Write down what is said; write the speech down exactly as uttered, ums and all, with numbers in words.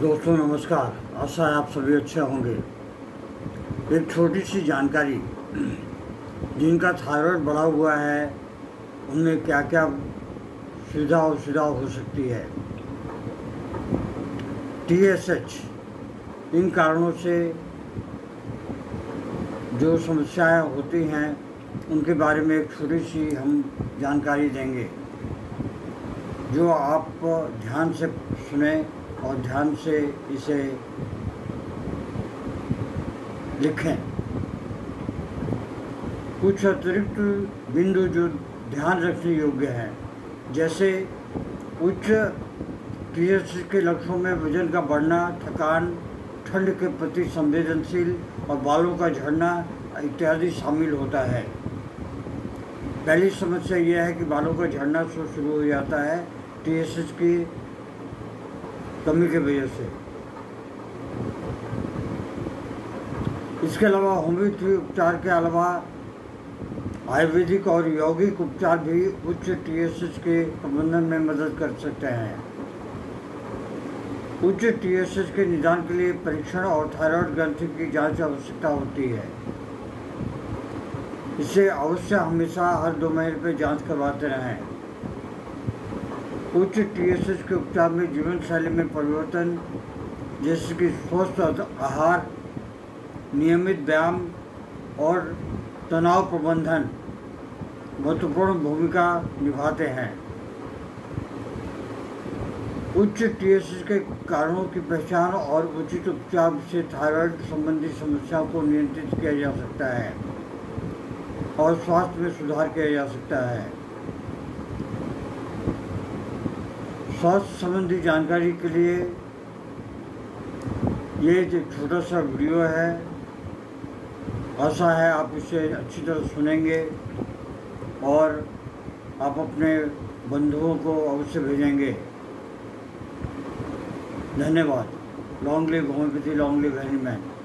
दोस्तों नमस्कार। आशा है आप सभी अच्छे होंगे। एक छोटी सी जानकारी, जिनका थायराइड बढ़ा हुआ है उनमें क्या क्या सुविधा असुविधा हो सकती है। टी एस एच, इन कारणों से जो समस्याएं होती हैं उनके बारे में एक छोटी सी हम जानकारी देंगे, जो आप ध्यान से सुने और ध्यान से इसे लिखें। कुछ अतिरिक्त बिंदु जो ध्यान रखने योग्य हैं, जैसे उच्च टी एस एच के लक्षणों में वजन का बढ़ना, थकान, ठंड के प्रति संवेदनशील और बालों का झड़ना इत्यादि शामिल होता है। पहली समस्या यह है कि बालों का झड़ना शुरू हो जाता है टी एस एच की कमी की वजह से। इसके अलावा होम्योपैथी उपचार के अलावा आयुर्वेदिक और यौगिक उपचार भी उच्च टी एस एच के प्रबंधन में मदद कर सकते हैं। उच्च टी एस एच के निदान के लिए परीक्षण और थायराइड ग्रंथि की जांच की आवश्यकता होती है। इसे अवश्य हमेशा हर दो महीने पर जांच करवाते रहें। उच्च टी एस एच के उपचार में जीवन शैली में परिवर्तन, जैसे कि स्वस्थ आहार, नियमित व्यायाम और तनाव प्रबंधन महत्वपूर्ण भूमिका निभाते हैं। उच्च टी एस एच के कारणों की पहचान और उचित उपचार से थायराइड संबंधी समस्याओं को नियंत्रित किया जा सकता है और स्वास्थ्य में सुधार किया जा सकता है। स्वास्थ्य संबंधी जानकारी के लिए ये एक छोटा सा वीडियो है। आशा है आप इसे अच्छी तरह सुनेंगे और आप अपने बंधुओं को अवश्य भेजेंगे। धन्यवाद। Long live homoeopathy, long live any man.